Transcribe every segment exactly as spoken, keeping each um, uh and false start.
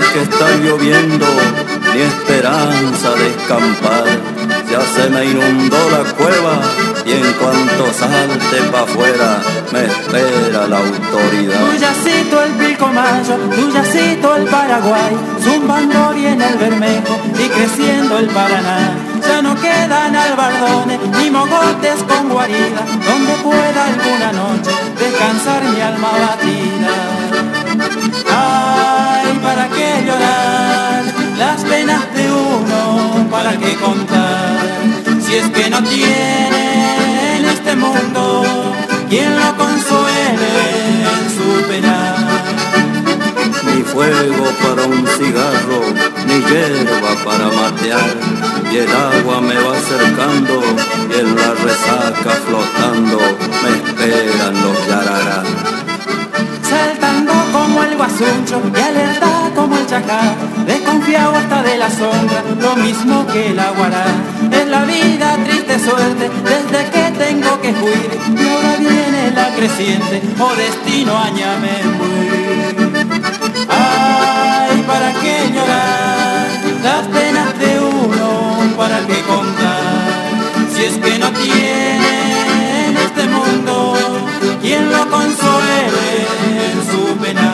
que está lloviendo, ni esperanza de escampar. Ya se me inundó la cueva y en cuanto salte pa' afuera me espera la autoridad. Tuyacito el Pilcomayo, tuyacito el Paraguay, zumbando viene el Bermejo y creciendo el Paraná. Ya no quedan albardones ni mogotes con guarida, donde pueda alguna noche descansar mi alma abatida. Ay, ¿para qué llorar las penas de uno? ¿Para qué contar? Si es que no tiene en este mundo quien lo consuele en su pena. Ni fuego para un cigarro, ni hierba para matear, y el agua me va acercando, y en la resaca flotando me esperan los yararás. Saltando como el guasuncho y alerta como el chacá, desconfiado hasta de la sombra, lo mismo que el aguará. Es la vida triste suerte desde que tengo que huir, y ahora viene la creciente, o destino añame. Ay, ¿para qué llorar las penas de uno? ¿Para qué contar? Si es que no tiene en este mundo quien lo consuele en su pena.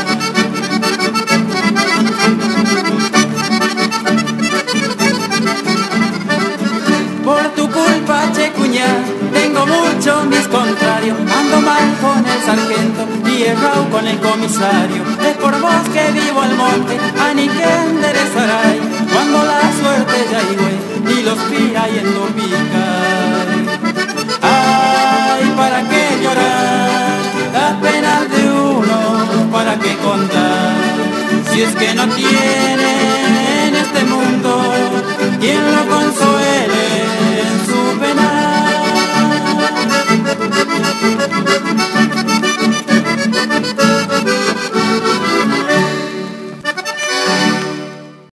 Por tu culpa, che cuñá, tengo muchos mis contrarios. Ando mal con el sargento y errao con el comisario. Es por vos que vivo al monte, a ni que enderezaray, cuando la suerte ya higüe y los pira y en lo pica. Ay, ¿para qué llorar las penas de uno? ¿Para qué contar? Si es que no tiene